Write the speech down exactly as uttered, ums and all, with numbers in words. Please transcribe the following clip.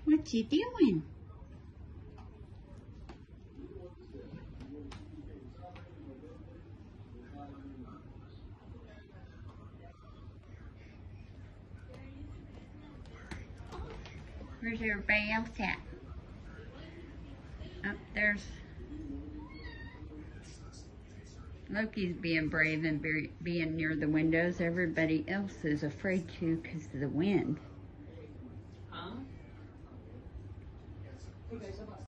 What you doing? Where's everybody else at? Up oh, there's Loki's being brave and be, being near the windows. Everybody else is afraid to because of the wind. Huh?